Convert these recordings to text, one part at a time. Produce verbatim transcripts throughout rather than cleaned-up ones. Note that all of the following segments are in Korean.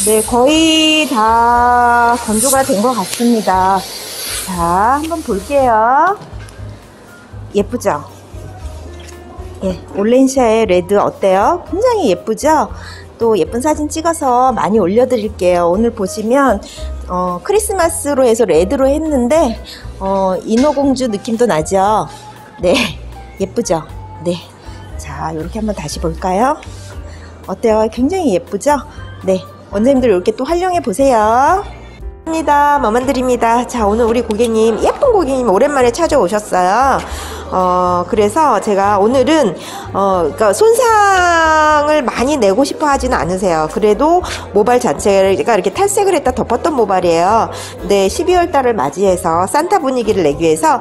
네, 거의 다 건조가 된 것 같습니다. 자, 한번 볼게요. 예쁘죠? 예, 올렌시아의 레드 어때요? 굉장히 예쁘죠? 또 예쁜 사진 찍어서 많이 올려드릴게요. 오늘 보시면 어, 크리스마스로 해서 레드로 했는데 어, 인어공주 느낌도 나죠? 네, 예쁘죠? 네, 자, 이렇게 한번 다시 볼까요? 어때요? 굉장히 예쁘죠? 네, 원장님들 이렇게 또 활용해 보세요. 입니다. 머만드립니다. 자, 오늘 우리 고객님, 예쁜 고객님 오랜만에 찾아오셨어요. 어, 그래서 제가 오늘은, 어, 그러니까 손상을 많이 내고 싶어 하지는 않으세요. 그래도 모발 자체가 이렇게 탈색을 했다 덮었던 모발이에요. 근데 십이월 달을 맞이해서 산타 분위기를 내기 위해서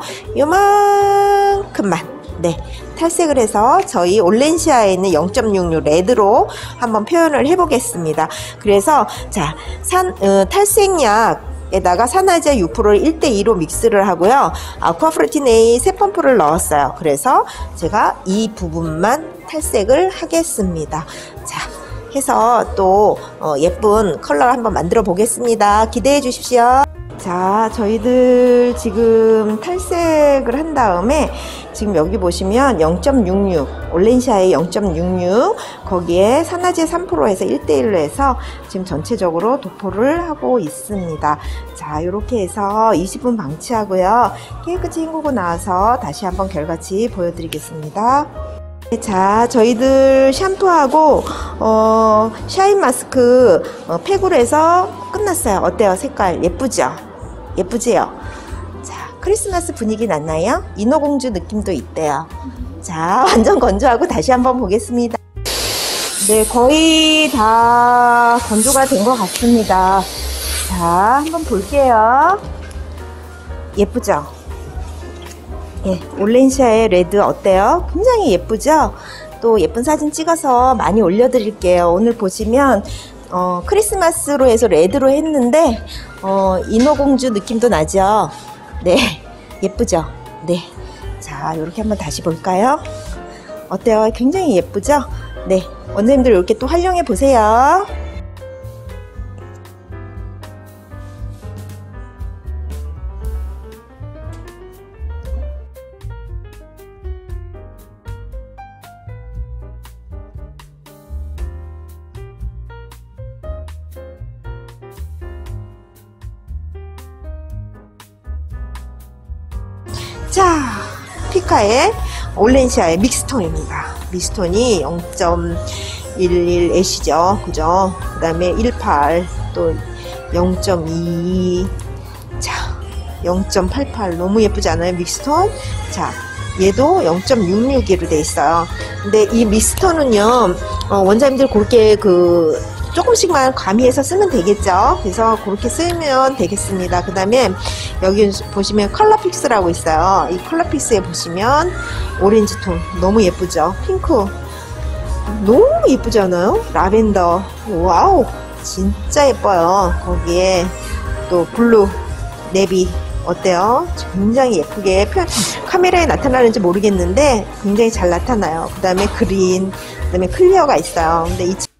요만큼만, 네, 탈색을 해서 저희 올렌시아에 있는 영 점 육육 레드로 한번 표현을 해보겠습니다. 그래서 자, 산, 어, 탈색약에다가 산화제 육 퍼센트를 일 대 이로 믹스를 하고요. 아쿠아프로틴 A 세 펌프를 넣었어요. 그래서 제가 이 부분만 탈색을 하겠습니다. 자, 해서 또 어, 예쁜 컬러를 한번 만들어 보겠습니다. 기대해 주십시오. 자, 저희들 지금 탈색을 한 다음에 지금 여기 보시면 영 점 육육, 올렌시아의 영 점 육육, 거기에 산화제 삼 퍼센트에서 일 대 일로 해서 지금 전체적으로 도포를 하고 있습니다. 자, 이렇게 해서 이십 분 방치하고요. 깨끗이 헹구고 나와서 다시 한번 결과치 보여드리겠습니다. 자, 저희들 샴푸하고 어, 샤인 마스크 어, 팩으로 해서 끝났어요. 어때요? 색깔 예쁘죠? 예쁘지요? 자, 크리스마스 분위기 났나요? 인어공주 느낌도 있대요. 자, 완전 건조하고 다시 한번 보겠습니다. 네, 거의 다 건조가 된 것 같습니다. 자, 한번 볼게요. 예쁘죠? 예, 올렌시아의 레드 어때요? 굉장히 예쁘죠? 또 예쁜 사진 찍어서 많이 올려드릴게요. 오늘 보시면 어, 크리스마스로 해서 레드로 했는데 어, 인어공주 느낌도 나죠? 네, 예쁘죠? 네, 자, 이렇게 한번 다시 볼까요? 어때요? 굉장히 예쁘죠? 네, 원장님들 이렇게 또 활용해 보세요. 자, 피카의 올렌시아의 믹스톤입니다. 믹스톤이 영 점 일일 애시죠. 그죠? 그 다음에 십팔, 또 영 점 이, 자, 영 점 팔팔. 너무 예쁘지 않아요? 믹스톤? 자, 얘도 영 점 육육으로 돼 있어요. 근데 이 믹스톤은요, 어, 원장님들 그렇게 그, 조금씩만 가미해서 쓰면 되겠죠. 그래서 그렇게 쓰면 되겠습니다. 그 다음에 여기 보시면 컬러픽스라고 있어요. 이 컬러픽스에 보시면 오렌지 톤 너무 예쁘죠. 핑크 너무 예쁘지 않아요? 라벤더 와우 진짜 예뻐요. 거기에 또 블루 네비 어때요? 굉장히 예쁘게 표, 카메라에 나타나는지 모르겠는데 굉장히 잘 나타나요. 그 다음에 그린, 그 다음에 클리어가 있어요. 근데 이